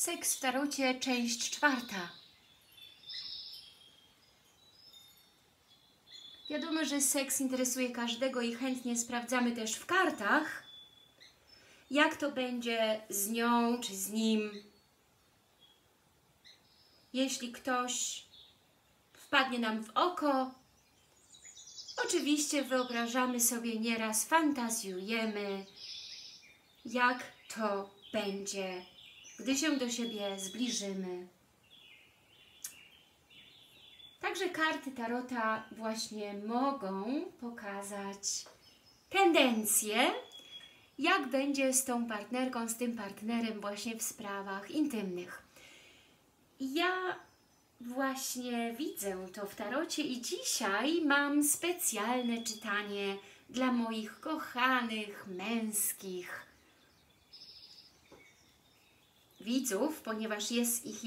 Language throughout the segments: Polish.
Seks w tarocie, część 4. Wiadomo, że seks interesuje każdego i chętnie sprawdzamy też w kartach, jak to będzie z nią czy z nim. Jeśli ktoś wpadnie nam w oko, oczywiście wyobrażamy sobie nieraz, fantazjujemy, jak to będzie, gdy się do siebie zbliżymy. Także karty tarota właśnie mogą pokazać tendencje, jak będzie z tą partnerką, z tym partnerem właśnie w sprawach intymnych. Ja właśnie widzę to w tarocie i dzisiaj mam specjalne czytanie dla moich kochanych, męskich widzów, ponieważ jest ich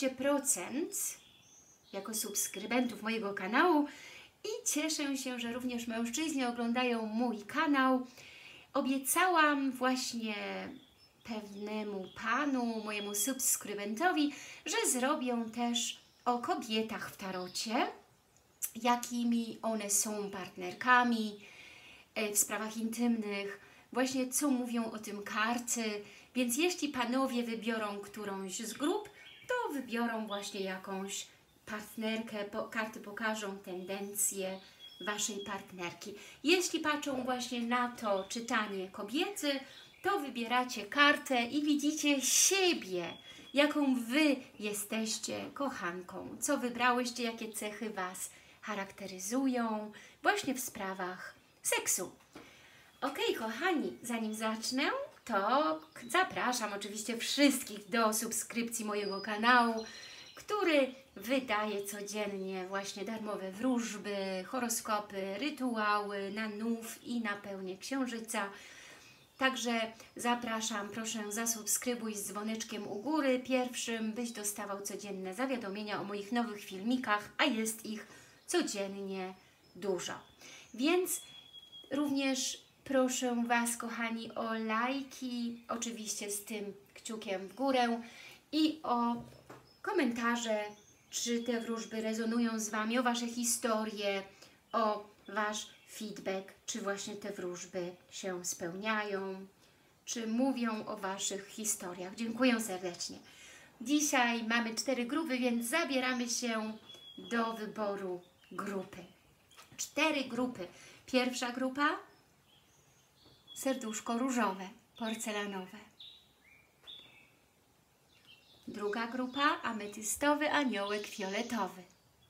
11% jako subskrybentów mojego kanału i cieszę się, że również mężczyźni oglądają mój kanał. Obiecałam właśnie pewnemu panu, mojemu subskrybentowi, że zrobię też o kobietach w tarocie, jakimi one są partnerkami w sprawach intymnych, właśnie co mówią o tym karty, więc jeśli panowie wybiorą którąś z grup, to wybiorą właśnie jakąś partnerkę, karty pokażą tendencje waszej partnerki. Jeśli patrzą właśnie na to czytanie kobiety, to wybieracie kartę i widzicie siebie, jaką wy jesteście kochanką, co wybrałyście, jakie cechy was charakteryzują właśnie w sprawach seksu. Ok, kochani, zanim zacznę, to zapraszam oczywiście wszystkich do subskrypcji mojego kanału, który wydaje codziennie właśnie darmowe wróżby, horoskopy, rytuały na nów i na pełnię księżyca. Także zapraszam, proszę zasubskrybuj z dzwoneczkiem u góry pierwszym, byś dostawał codzienne zawiadomienia o moich nowych filmikach, a jest ich codziennie dużo. Więc również proszę Was, kochani, o lajki, oczywiście z tym kciukiem w górę i o komentarze, czy te wróżby rezonują z Wami, o Wasze historie, o Wasz feedback, czy właśnie te wróżby się spełniają, czy mówią o Waszych historiach. Dziękuję serdecznie. Dzisiaj mamy 4 grupy, więc zabieramy się do wyboru grupy. 4 grupy. Pierwsza grupa, serduszko różowe, porcelanowe. Druga grupa, ametystowy aniołek fioletowy.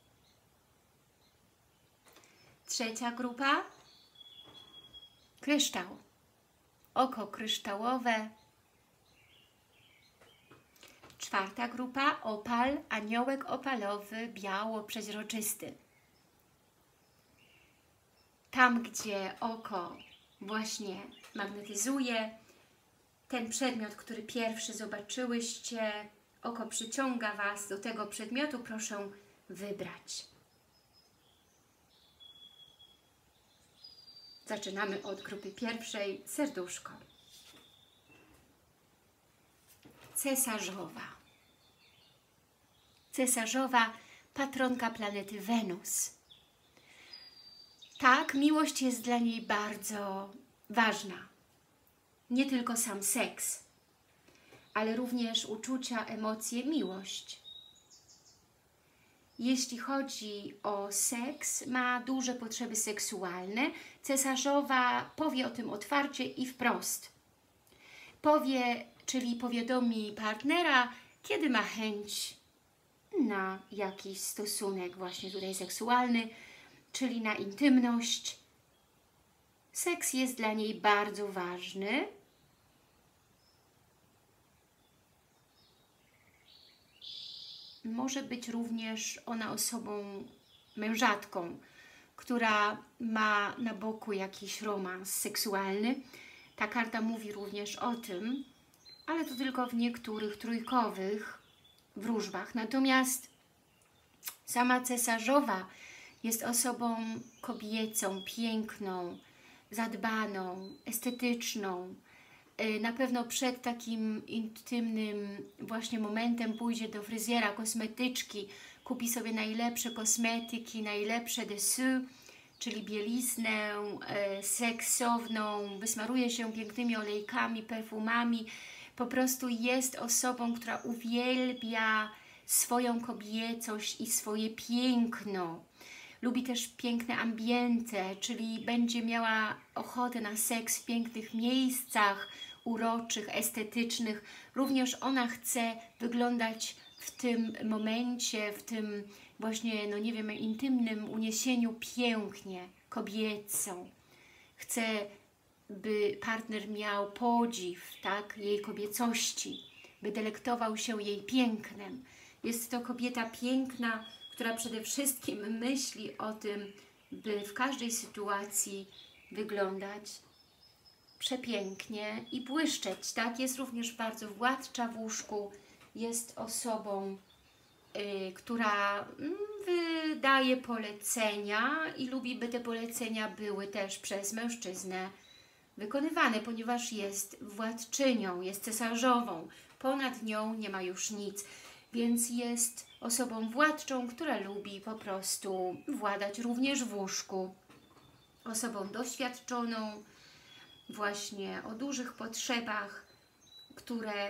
Trzecia grupa, kryształ, oko kryształowe. Czwarta grupa, opal, aniołek opalowy, biało-przeźroczysty. Tam, gdzie oko właśnie magnetyzuje, ten przedmiot, który pierwszy zobaczyłyście, oko przyciąga Was do tego przedmiotu, proszę wybrać. Zaczynamy od grupy pierwszej, serduszko. Cesarzowa. Cesarzowa, patronka planety Wenus. Tak, miłość jest dla niej bardzo ważna. Nie tylko sam seks, ale również uczucia, emocje, miłość. Jeśli chodzi o seks, ma duże potrzeby seksualne. Cesarzowa powie o tym otwarcie i wprost. Powie, czyli powiadomi partnera, kiedy ma chęć na jakiś stosunek właśnie tutaj seksualny, czyli na intymność. Seks jest dla niej bardzo ważny. Może być również ona osobą, mężatką, która ma na boku jakiś romans seksualny. Ta karta mówi również o tym, ale to tylko w niektórych trójkowych wróżbach. Natomiast sama cesarzowa jest osobą kobiecą, piękną, zadbaną, estetyczną, Na pewno przed takim intymnym właśnie momentem pójdzie do fryzjera, kosmetyczki, kupi sobie najlepsze kosmetyki, najlepsze dessous, czyli bieliznę seksowną, wysmaruje się pięknymi olejkami, perfumami. Po prostu jest osobą, która uwielbia swoją kobiecość i swoje piękno. Lubi też piękne ambiente, czyli będzie miała ochotę na seks w pięknych miejscach, uroczych, estetycznych. Również ona chce wyglądać w tym momencie, w tym właśnie, no nie wiem, intymnym uniesieniu pięknie, kobieco. Chce, by partner miał podziw, tak, jej kobiecości, by delektował się jej pięknem. Jest to kobieta piękna, która przede wszystkim myśli o tym, by w każdej sytuacji wyglądać przepięknie i błyszczeć, tak? Jest również bardzo władcza w łóżku, jest osobą, która wydaje polecenia i lubi, by te polecenia były też przez mężczyznę wykonywane, ponieważ jest władczynią, jest cesarzową, ponad nią nie ma już nic, więc jest osobą władczą, która lubi po prostu władać również w łóżku, osobą doświadczoną, właśnie o dużych potrzebach, które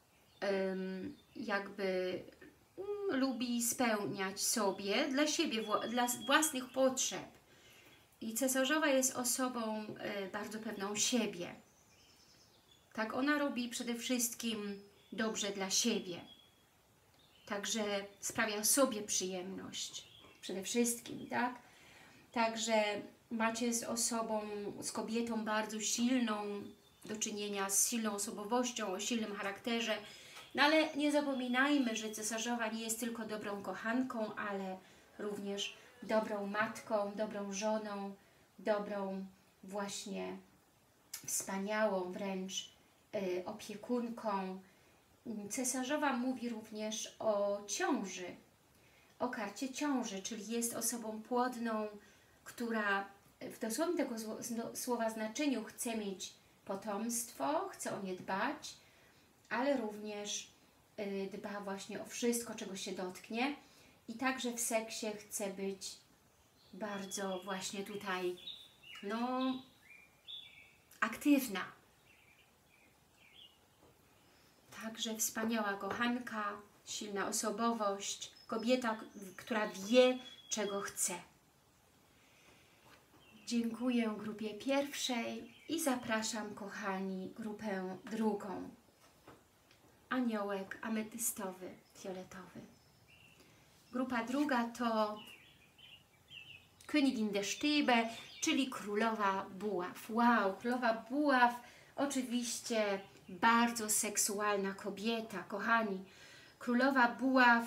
jakby lubi spełniać sobie, dla siebie, dla własnych potrzeb. I cesarzowa jest osobą bardzo pewną siebie. Tak, ona robi przede wszystkim dobrze dla siebie. Także sprawia sobie przyjemność. Przede wszystkim, tak? Także macie z osobą, z kobietą bardzo silną, do czynienia z silną osobowością, o silnym charakterze. No ale nie zapominajmy, że cesarzowa nie jest tylko dobrą kochanką, ale również dobrą matką, dobrą żoną, dobrą właśnie wspaniałą wręcz opiekunką. Cesarzowa mówi również o ciąży, o karcie ciąży, czyli jest osobą płodną, która w dosłownym tego słowa znaczeniu chce mieć potomstwo, chce o nie dbać, ale również dba właśnie o wszystko, czego się dotknie i także w seksie chce być bardzo właśnie tutaj, no, aktywna. Także wspaniała kochanka, silna osobowość, kobieta, która wie, czego chce. Dziękuję grupie pierwszej i zapraszam, kochani, grupę drugą. Aniołek ametystowy, fioletowy. Grupa druga to Königin der Stäbe, czyli Królowa Buław. Wow, Królowa Buław, oczywiście bardzo seksualna kobieta, kochani. Królowa Buław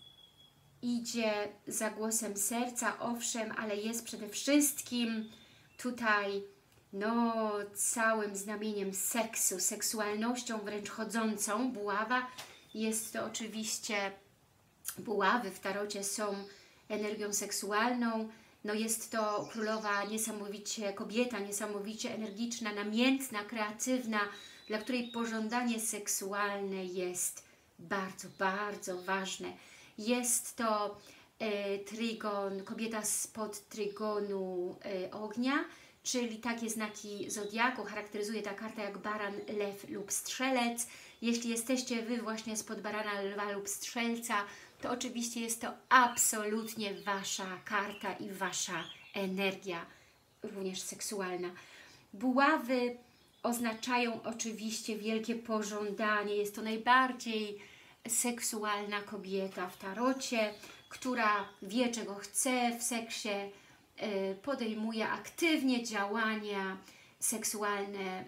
idzie za głosem serca, owszem, ale jest przede wszystkim tutaj no, całym znamieniem seksu, seksualnością wręcz chodzącą. Buława jest to oczywiście, buławy w tarocie są energią seksualną. No jest to królowa niesamowicie, kobieta niesamowicie energiczna, namiętna, kreatywna, dla której pożądanie seksualne jest bardzo, bardzo ważne. Jest to trygon, kobieta spod trygonu ognia, czyli takie znaki zodiaku charakteryzuje ta karta jak baran, lew lub strzelec. Jeśli jesteście Wy właśnie spod barana, lwa lub strzelca, to oczywiście jest to absolutnie Wasza karta i Wasza energia, również seksualna. Buławy oznaczają oczywiście wielkie pożądanie. Jest to najbardziej seksualna kobieta w tarocie, która wie, czego chce w seksie, podejmuje aktywnie działania seksualne.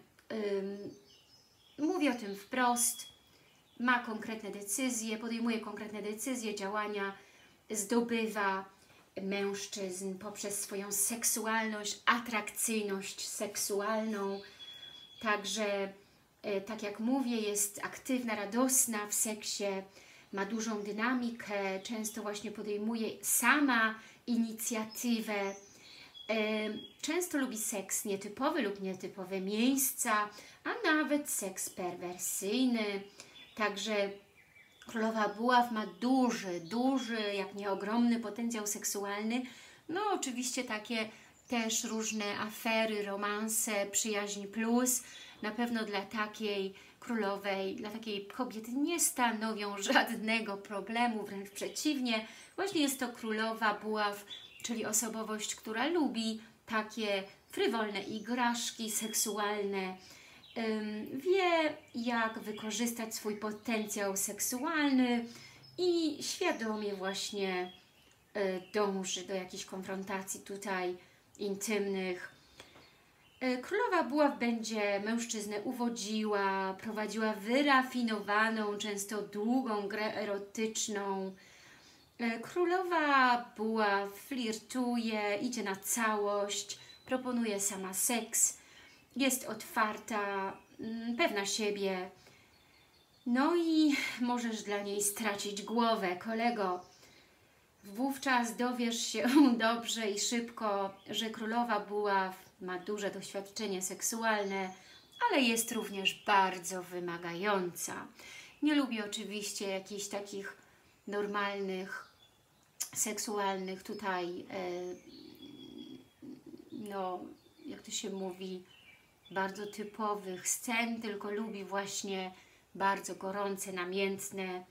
Mówi o tym wprost, ma konkretne decyzje, podejmuje konkretne decyzje, działania, zdobywa mężczyzn poprzez swoją seksualność, atrakcyjność seksualną. Także, tak jak mówię, jest aktywna, radosna w seksie, ma dużą dynamikę, często właśnie podejmuje sama inicjatywę, Często lubi seks nietypowy lub nietypowe miejsca, a nawet seks perwersyjny. Także Królowa Buław ma duży, jak nie ogromny potencjał seksualny. No oczywiście takie też różne afery, romanse, przyjaźń plus. Na pewno dla takiej królowej, dla takiej kobiety nie stanowią żadnego problemu, wręcz przeciwnie. Właśnie jest to Królowa Buław, czyli osobowość, która lubi takie frywolne igraszki seksualne, wie jak wykorzystać swój potencjał seksualny i świadomie właśnie dąży do jakichś konfrontacji tutaj intymnych. Królowa Buław będzie mężczyznę uwodziła, prowadziła wyrafinowaną, często długą grę erotyczną. Królowa Buław flirtuje, idzie na całość, proponuje sama seks, jest otwarta, pewna siebie. No i możesz dla niej stracić głowę, kolego. Wówczas dowiesz się dobrze i szybko, że Królowa Buław ma duże doświadczenie seksualne, ale jest również bardzo wymagająca. Nie lubi oczywiście jakichś takich normalnych, seksualnych tutaj, no jak to się mówi, bardzo typowych scen, tylko lubi właśnie bardzo gorące, namiętne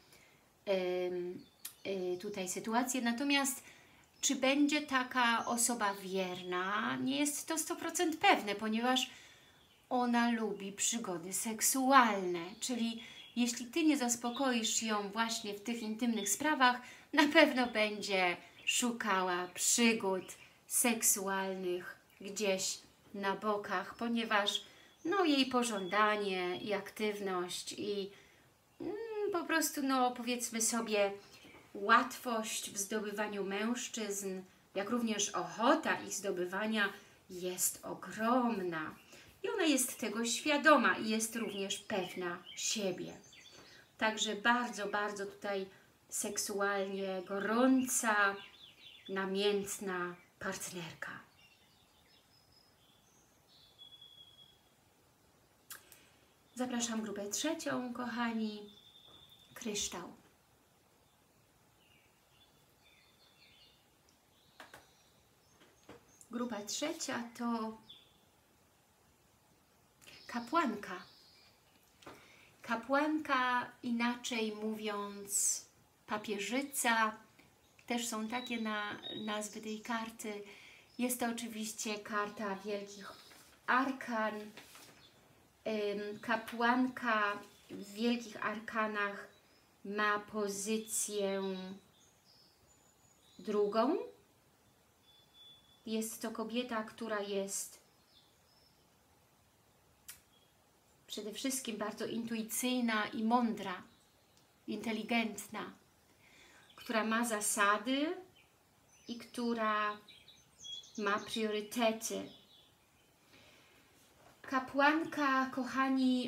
tutaj sytuacje. Natomiast czy będzie taka osoba wierna? Nie jest to 100% pewne, ponieważ ona lubi przygody seksualne, czyli jeśli Ty nie zaspokoisz ją właśnie w tych intymnych sprawach, na pewno będzie szukała przygód seksualnych gdzieś na bokach, ponieważ no, jej pożądanie i aktywność i po prostu, no powiedzmy sobie, łatwość w zdobywaniu mężczyzn, jak również ochota ich zdobywania jest ogromna. I ona jest tego świadoma i jest również pewna siebie. Także bardzo tutaj seksualnie gorąca, namiętna partnerka. Zapraszam grupę trzecią, kochani. Kryształ. Grupa trzecia to kapłanka. Kapłanka, inaczej mówiąc papieżyca, też są takie nazwy tej karty. Jest to oczywiście karta wielkich arkan. Kapłanka w wielkich arkanach ma pozycję drugą. Jest to kobieta, która jest przede wszystkim bardzo intuicyjna i mądra, inteligentna, która ma zasady i która ma priorytety. Kapłanka, kochani,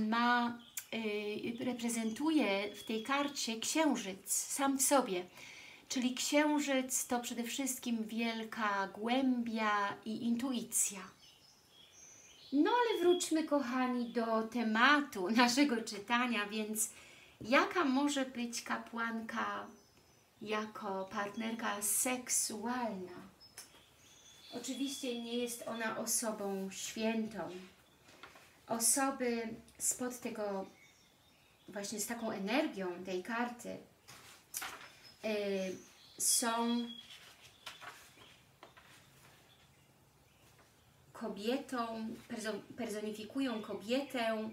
reprezentuje w tej karcie księżyc sam w sobie. Czyli księżyc to przede wszystkim wielka głębia i intuicja. No ale wróćmy, kochani, do tematu naszego czytania, więc jaka może być kapłanka jako partnerka seksualna? Oczywiście nie jest ona osobą świętą. Osoby spod tego, właśnie z taką energią tej karty, są kobietą, personifikują kobietę,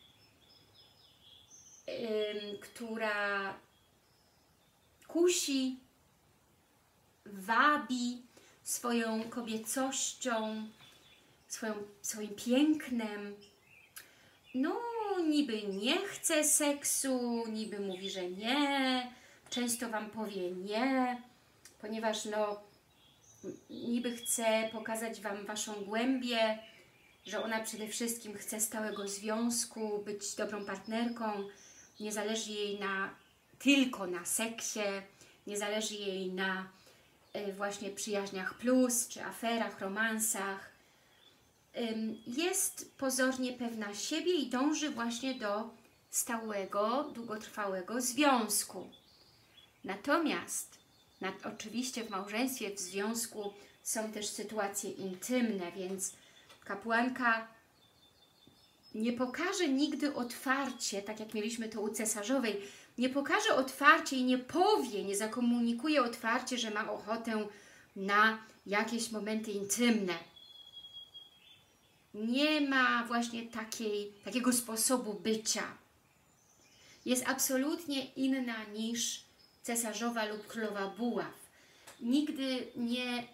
która kusi, wabi swoją kobiecością, swoim pięknem. No, niby nie chce seksu, niby mówi, że nie, często Wam powie nie, ponieważ no, niby chce pokazać Wam Waszą głębię, że ona przede wszystkim chce stałego związku, być dobrą partnerką, nie zależy jej tylko na seksie, nie zależy jej na właśnie przyjaźniach plus, czy aferach, romansach. Jest pozornie pewna siebie i dąży właśnie do stałego, długotrwałego związku. Natomiast oczywiście w małżeństwie, w związku są też sytuacje intymne, więc kapłanka nie pokaże nigdy otwarcie, tak jak mieliśmy to u cesarzowej, nie pokaże otwarcie i nie powie, nie zakomunikuje otwarcie, że ma ochotę na jakieś momenty intymne. Nie ma właśnie takiego sposobu bycia. Jest absolutnie inna niż cesarzowa lub królowa buław. Nigdy nie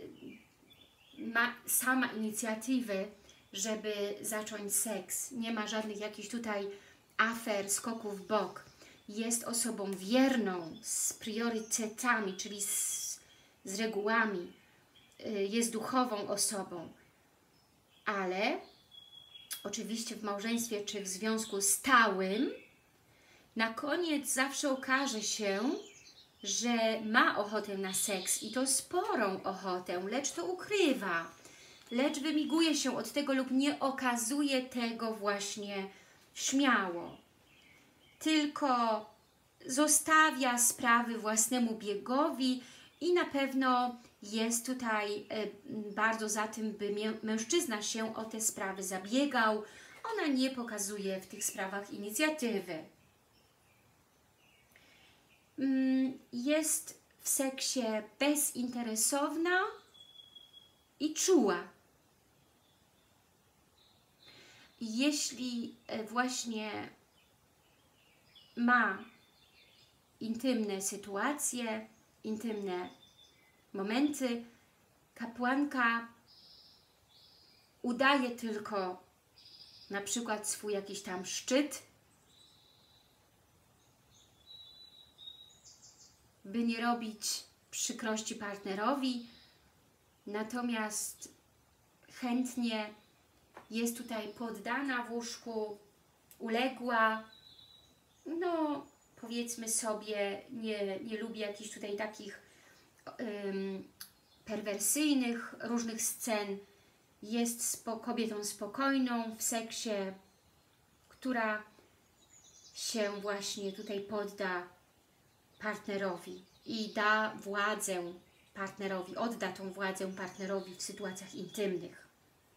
ma sama inicjatywy, żeby zacząć seks. Nie ma żadnych jakichś tutaj afer, skoków w bok. Jest osobą wierną, z priorytetami, czyli z regułami. Jest duchową osobą. Ale oczywiście w małżeństwie czy w związku stałym na koniec zawsze okaże się, że ma ochotę na seks i to sporą ochotę, lecz to ukrywa, lecz wymiguje się od tego lub nie okazuje tego właśnie śmiało. Tylko zostawia sprawy własnemu biegowi i na pewno jest tutaj bardzo za tym, by mężczyzna się o te sprawy zabiegał. Ona nie pokazuje w tych sprawach inicjatywy. Jest w seksie bezinteresowna i czuła. Jeśli właśnie ma intymne sytuacje, intymne momenty, kapłanka udaje tylko na przykład swój jakiś tam szczyt, by nie robić przykrości partnerowi, natomiast chętnie jest tutaj poddana w łóżku, uległa, no powiedzmy sobie, nie lubi jakichś tutaj takich perwersyjnych różnych scen, jest kobietą spokojną w seksie, która się właśnie tutaj podda partnerowi i da władzę partnerowi, odda tą władzę partnerowi w sytuacjach intymnych.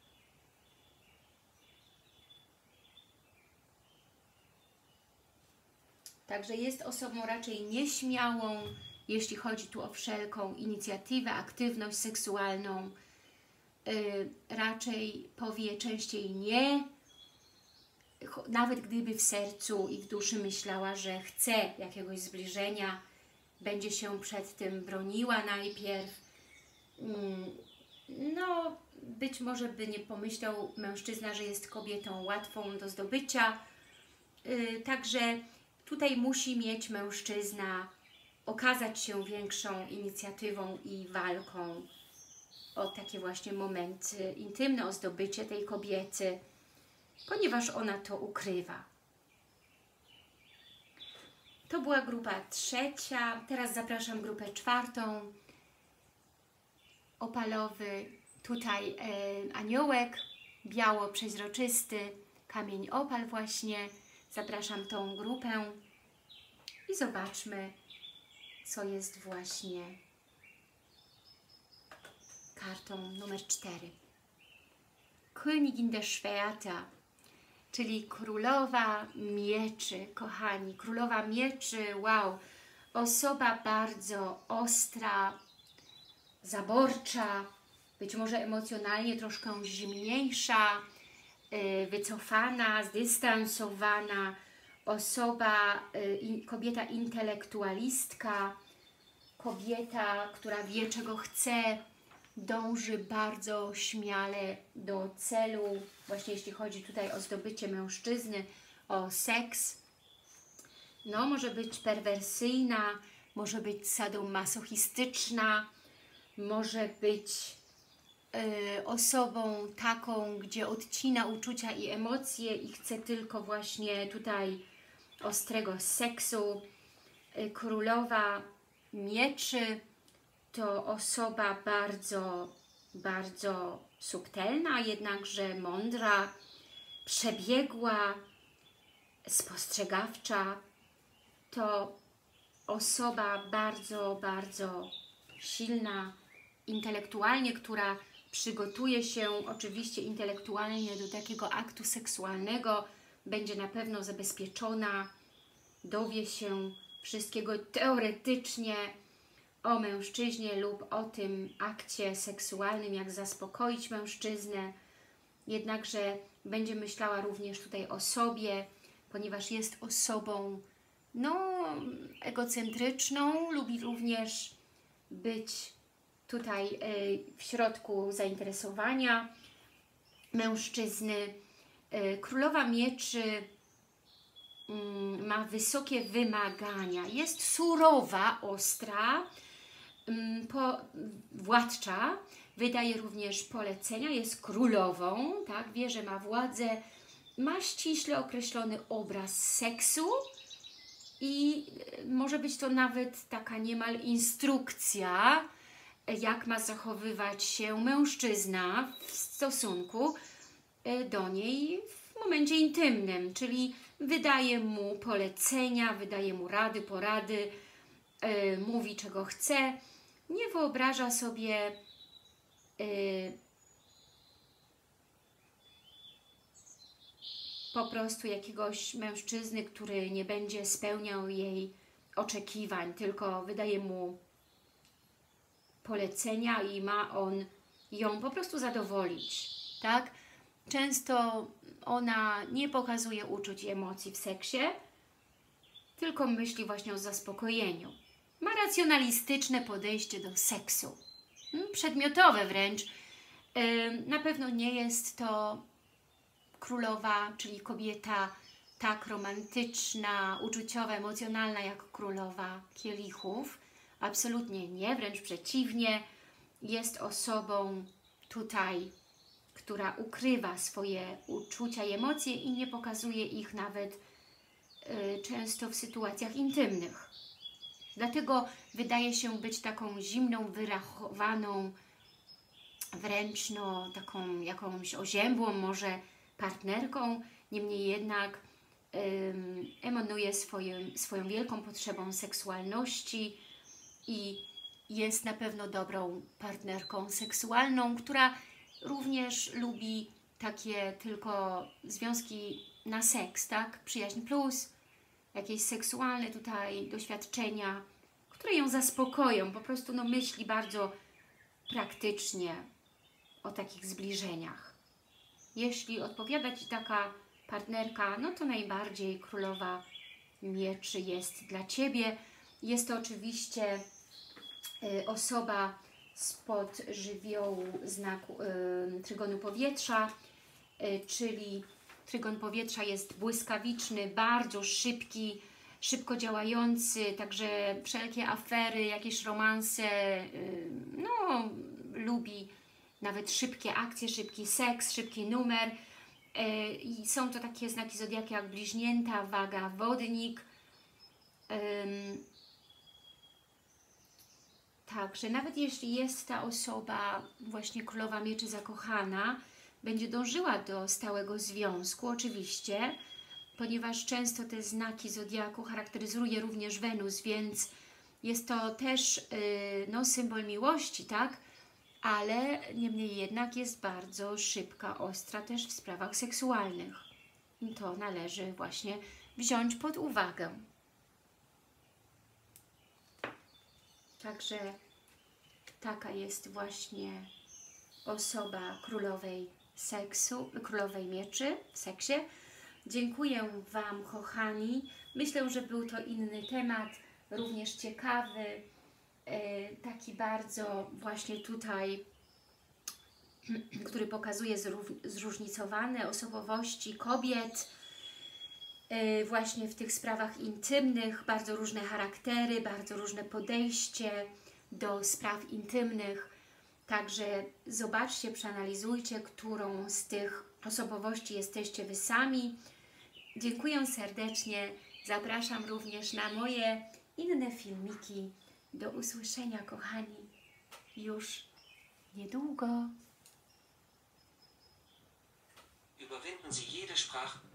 Także jest osobą raczej nieśmiałą, jeśli chodzi tu o wszelką inicjatywę, aktywność seksualną. Raczej powie częściej nie, nawet gdyby w sercu i w duszy myślała, że chce jakiegoś zbliżenia, będzie się przed tym broniła najpierw. No, być może by nie pomyślał mężczyzna, że jest kobietą łatwą do zdobycia. Także tutaj musi mieć mężczyzna okazać się większą inicjatywą i walką o takie właśnie momenty intymne, o zdobycie tej kobiety, ponieważ ona to ukrywa. To była grupa trzecia. Teraz zapraszam grupę czwartą. Opalowy, tutaj aniołek, biało-przeźroczysty, kamień opal właśnie. Zapraszam tą grupę i zobaczmy, co jest właśnie kartą numer 4. Königin der Schwerter, czyli królowa mieczy, kochani. Królowa mieczy, wow, osoba bardzo ostra, zaborcza, być może emocjonalnie troszkę zimniejsza, wycofana, zdystansowana, osoba, kobieta intelektualistka, kobieta, która wie, czego chce, dąży bardzo śmiale do celu, właśnie jeśli chodzi tutaj o zdobycie mężczyzny, o seks. No, może być perwersyjna, może być sadomasochistyczna, może być osobą taką, gdzie odcina uczucia i emocje i chce tylko właśnie tutaj ostrego seksu. Królowa mieczy to osoba bardzo, bardzo subtelna, jednakże mądra, przebiegła, spostrzegawcza. To osoba bardzo, bardzo silna intelektualnie, która przygotuje się oczywiście intelektualnie do takiego aktu seksualnego, będzie na pewno zabezpieczona, dowie się wszystkiego teoretycznie o mężczyźnie lub o tym akcie seksualnym, jak zaspokoić mężczyznę, jednakże będzie myślała również tutaj o sobie, ponieważ jest osobą egocentryczną, lubi również być tutaj w środku zainteresowania mężczyzny. Królowa Mieczy ma wysokie wymagania, jest surowa, ostra, władcza, wydaje również polecenia, jest królową, tak? Wie, że ma władzę, ma ściśle określony obraz seksu i może być to nawet taka niemal instrukcja, jak ma zachowywać się mężczyzna w stosunku do niej w momencie intymnym, czyli wydaje mu polecenia, wydaje mu rady, porady, mówi czego chce, nie wyobraża sobie po prostu jakiegoś mężczyzny, który nie będzie spełniał jej oczekiwań, tylko wydaje mu polecenia i ma on ją po prostu zadowolić, tak? Często ona nie pokazuje uczuć i emocji w seksie, tylko myśli właśnie o zaspokojeniu. Ma racjonalistyczne podejście do seksu, przedmiotowe wręcz. Na pewno nie jest to królowa, czyli kobieta tak romantyczna, uczuciowa, emocjonalna jak królowa kielichów. Absolutnie nie, wręcz przeciwnie. Jest osobą tutaj, która ukrywa swoje uczucia i emocje i nie pokazuje ich nawet często w sytuacjach intymnych. Dlatego wydaje się być taką zimną, wyrachowaną, wręcz taką jakąś oziębłą może partnerką, niemniej jednak emanuje swoją wielką potrzebą seksualności i jest na pewno dobrą partnerką seksualną, która również lubi takie tylko związki na seks, tak? Przyjaźń plus, jakieś seksualne tutaj doświadczenia, które ją zaspokoją, po prostu myśli bardzo praktycznie o takich zbliżeniach. Jeśli odpowiada Ci taka partnerka, no to najbardziej królowa mieczy jest dla Ciebie. Jest to oczywiście osoba spod żywiołu znaku trygonu powietrza, czyli trygon powietrza jest błyskawiczny, bardzo szybki, szybko działający, także wszelkie afery, jakieś romanse, lubi nawet szybkie akcje, szybki seks, szybki numer. I są to takie znaki zodiaku jak bliźnięta, waga, wodnik. Także nawet jeśli jest ta osoba, właśnie królowa mieczy zakochana, będzie dążyła do stałego związku, oczywiście, ponieważ często te znaki zodiaku charakteryzuje również Wenus, więc jest to też symbol miłości, tak? Ale niemniej jednak jest bardzo szybka, ostra też w sprawach seksualnych. I to należy właśnie wziąć pod uwagę. Także taka jest właśnie osoba królowej seksu, królowej mieczy w seksie. Dziękuję Wam, kochani. Myślę, że był to inny temat, również ciekawy, taki bardzo właśnie tutaj, który pokazuje zróżnicowane osobowości kobiet, właśnie w tych sprawach intymnych, bardzo różne charaktery, bardzo różne podejście do spraw intymnych. Także zobaczcie, przeanalizujcie, którą z tych osobowości jesteście Wy sami. Dziękuję serdecznie. Zapraszam również na moje inne filmiki. Do usłyszenia, kochani. już niedługo. Überwinden Sie jede Sprache.